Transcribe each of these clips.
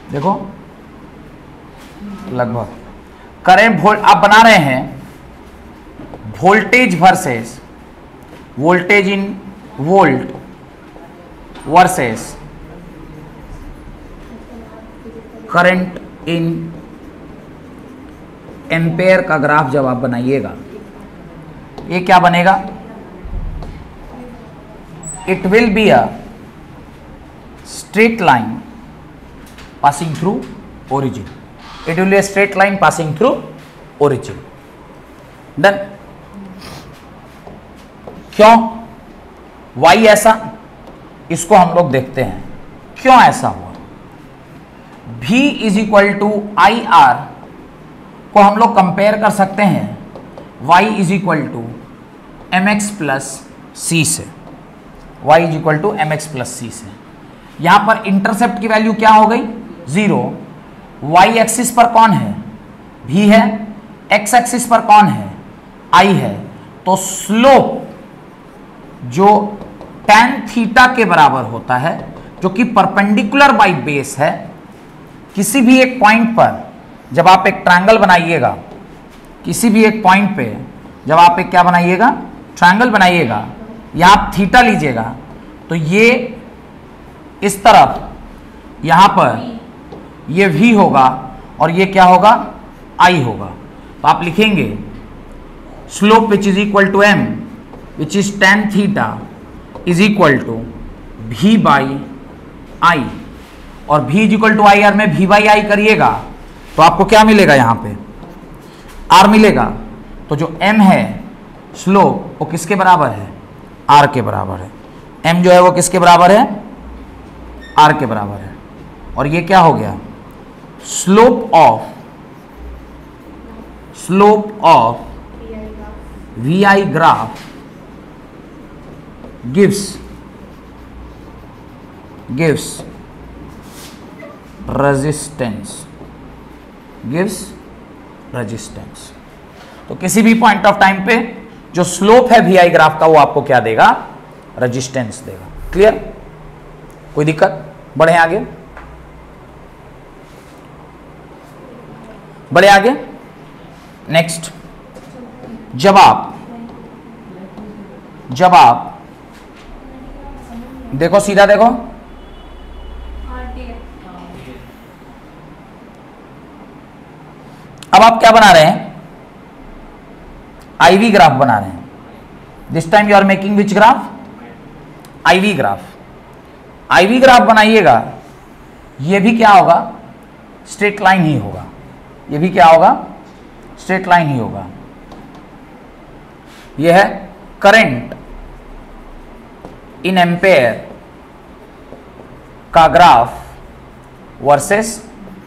देखो लगभग करंट आप बना रहे हैं voltage versus voltage in volt versus current in ampere का ग्राफ जब आप बनाइएगा, ये क्या बनेगा? It will be a straight line passing through origin. It will be a straight line passing through origin. Done. क्यों y ऐसा? इसको हम लोग देखते हैं क्यों ऐसा हुआ. V is equal to I R को हम लोग कंपेयर कर सकते हैं y is equal to M X plus C से. y is equal to M X plus C से. यहां पर इंटरसेप्ट की वैल्यू क्या हो गई? 0. y एक्सिस पर कौन है? v है. x एक्सिस पर कौन है? i है. तो स्लोप जो tan थीटा के बराबर होता है, जो कि परपेंडिकुलर बाई बेस है, किसी भी एक पॉइंट पर जब आप एक ट्रायंगल बनाइएगा, किसी भी एक पॉइंट पे जब आप एक क्या बनाइएगा? ट्रायंगल बनाइएगा, या आप थीटा लीजिएगा, तो ये इस तरफ यहां पर ये v होगा और ये क्या होगा? i होगा. तो आप लिखेंगे slope which is equal to m which is tan theta is equal to v by i. और v is equal to I R में v बाई आई करिएगा तो आपको क्या मिलेगा? यहां पे r मिलेगा. तो जो m है स्लोप वो किसके बराबर है? r के बराबर है. m जो है वो किसके बराबर है? r के बराबर है. और ये क्या हो गया? Slope of vi graph gives resistance. तो किसी भी पॉइंट ऑफ टाइम पे जो स्लोप है vi ग्राफ का वो आपको क्या देगा? रेजिस्टेंस देगा. क्लियर? कोई दिक्कत? बढ़े आगे, बढ़े आगे. नेक्स्ट, जब आप देखो, सीधा देखो, अब आप क्या बना रहे हैं? IV ग्राफ बना रहे हैं. This time you are making which graph? IV graph. IV graph बनाइएगा, ये भी क्या होगा? स्ट्रेट लाइन ही होगा. ये भी क्या होगा? स्ट्रेट लाइन ही होगा. यह है करंट इन एम्पेयर का graph versus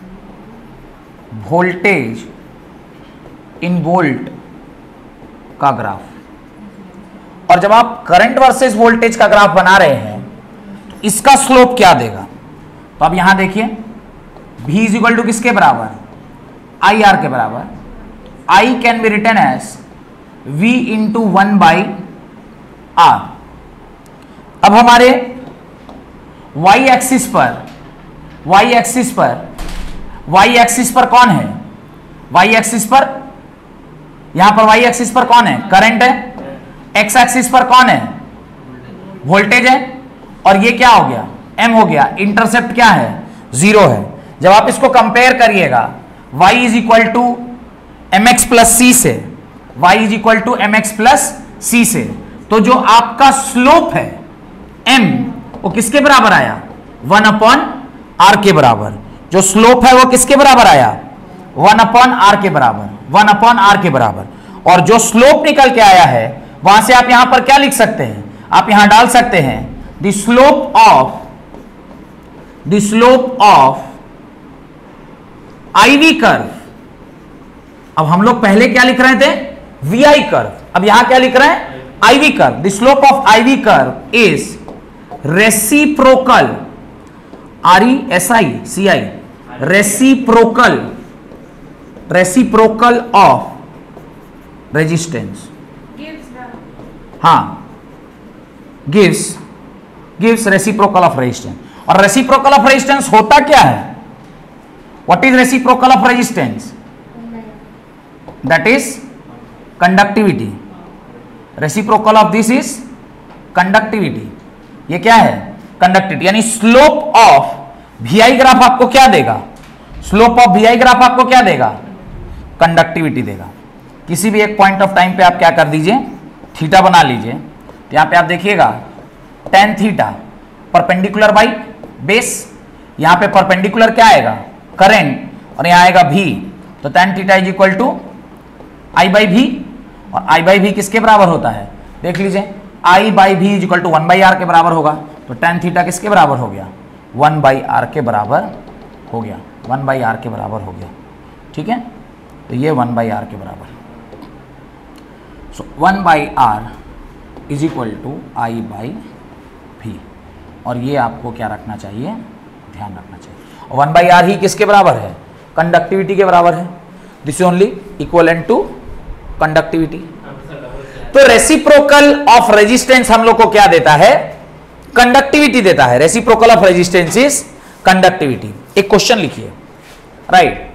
voltage in volt का ग्राफ. और जब आप करंट वर्सेस वोल्टेज का ग्राफ बना रहे हैं तो इसका स्लोप क्या देगा? तो अब यहां देखिए, v इज इक्वल टू किसके बराबर? आई आर के बराबर. I can be written as v into 1 by R. अब हमारे y एक्सिस पर कौन है? y एक्सिस पर, यहां पर y एक्सिस पर कौन है? करंट है. x एक्सिस पर कौन है? वोल्टेज है. और ये क्या हो गया? m हो गया. इंटरसेप्ट क्या है? 0 है. जब आप इसको कंपेयर करिएगा y is equal to M X plus C से, y is equal to M X plus C से, तो जो आपका स्लोप है m वो किसके बराबर आया? 1 अपॉन r के बराबर. जो स्लोप है वो किसके बराबर आया? 1 अपॉन r के बराबर. 1 अपॉन r के बराबर. और जो स्लोप निकल के आया है वहां से आप यहां पर क्या लिख सकते हैं? आप यहां डाल सकते हैं the slope of IV curve. अब हम लोग पहले क्या लिख रहे थे? VI curve. अब यहां क्या लिख रहे हैं? IV curve. The slope of IV curve is reciprocal, RESICI, reciprocal of resistance. हाँ, गिव्स रेसिप्रोकल ऑफ रेजिस्टेंस. और रेसिप्रोकल ऑफ रेजिस्टेंस होता क्या है? What is reciprocal of resistance? That is conductivity. Reciprocal of this is conductivity. ये क्या है? Conductivity. यानी slope of VI graph आपको क्या देगा? स्लोप ऑफ VI ग्राफ आपको क्या देगा? कंडक्टिविटी देगा। किसी भी एक पॉइंट ऑफ टाइम पे आप क्या कर दीजिए, थीटा बना लीजिए। तो यहां पे आप देखिएगा tan theta perpendicular by base, यहां पे परपेंडिकुलर क्या आएगा? करंट, और यहां आएगा V। तो tan theta is equal to I by V, और I बाई V किसके बराबर होता है? देख लीजिए, I by V is equal to 1/r के बराबर होगा। तो tan थीटा किसके बराबर हो गया? 1/r के बराबर हो गया, 1/r के बराबर हो गया। ठीक है, तो ये 1/r के बराबर। So 1/r is equal to I by V, और ये आपको क्या रखना चाहिए? ध्यान रखना चाहिए। 1/r ही किसके बराबर है? कंडक्टिविटी के बराबर है। This only equivalent to conductivity. तो रेसिप्रोकल ऑफ रेजिस्टेंस हम लोग को क्या देता है? कंडक्टिविटी देता है। Reciprocal of resistance is conductivity. एक क्वेश्चन लिखिए, राइट।